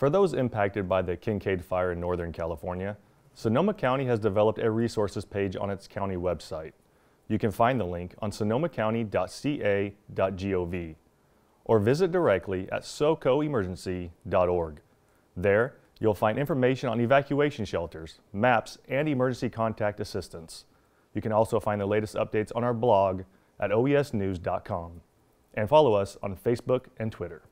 For those impacted by the Kincaid fire in Northern California, Sonoma County has developed a resources page on its county website. You can find the link on sonomacounty.ca.gov or visit directly at socoemergency.org. There, you'll find information on evacuation shelters, maps, and emergency contact assistance. You can also find the latest updates on our blog at oesnews.com and follow us on Facebook and Twitter.